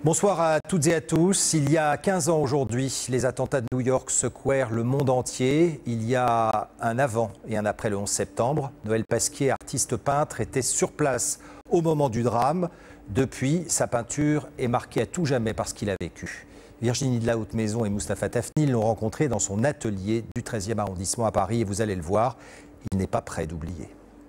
Bonsoir à toutes et à tous. Il y a 15 ans aujourd'hui, les attentats de New York secouèrent le monde entier. Il y a un avant et un après le 11 septembre. Noël Pasquier, artiste peintre, était sur place au moment du drame. Depuis, sa peinture est marquée à tout jamais par ce qu'il a vécu. Virginie de la Haute-Maison et Mustapha Tafni l'ont rencontré dans son atelier du 13e arrondissement à Paris. Et vous allez le voir, il n'est pas prêt d'oublier.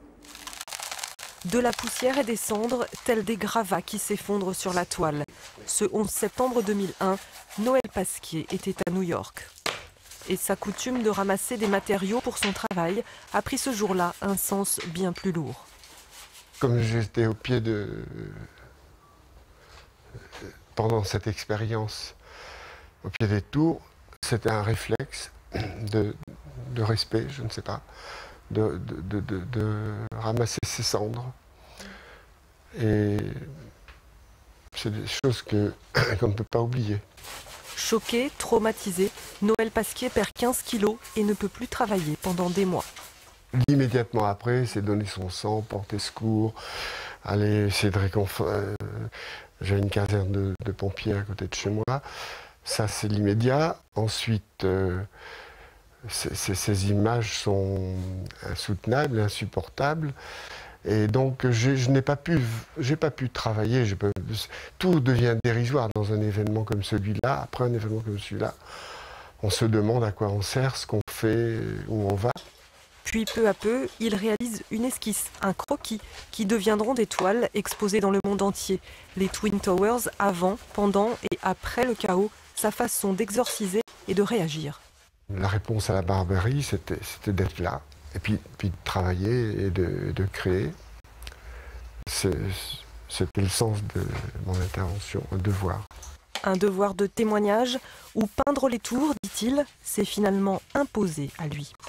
De la poussière et des cendres, tels des gravats qui s'effondrent sur la toile. Ce 11 septembre 2001, Noël Pasquier était à New York. Et sa coutume de ramasser des matériaux pour son travail a pris ce jour-là un sens bien plus lourd. Comme j'étais au pied pendant cette expérience, au pied des tours, c'était un réflexe de respect, je ne sais pas, de ramasser ces cendres. Et c'est des choses qu'on ne peut pas oublier. Choqué, traumatisé, Noël Pasquier perd 15 kilos et ne peut plus travailler pendant des mois. Immédiatement après, c'est donner son sang, porter secours, aller essayer de réconforter. J'ai une caserne de pompiers à côté de chez moi. Ça, c'est l'immédiat. Ensuite, ces images sont insoutenables, insupportables. Et donc, je n'ai pas pu travailler. Tout devient dérisoire dans un événement comme celui-là. Après un événement comme celui-là, on se demande à quoi on sert, ce qu'on fait, où on va. Puis peu à peu, il réalise une esquisse, un croquis, qui deviendront des toiles exposées dans le monde entier. Les Twin Towers avant, pendant et après le chaos, sa façon d'exorciser et de réagir. La réponse à la barbarie, c'était d'être là, et puis de travailler et de créer. C'était le sens de mon intervention, un devoir. Un devoir de témoignage, où peindre les tours, dit-il, s'est finalement imposé à lui.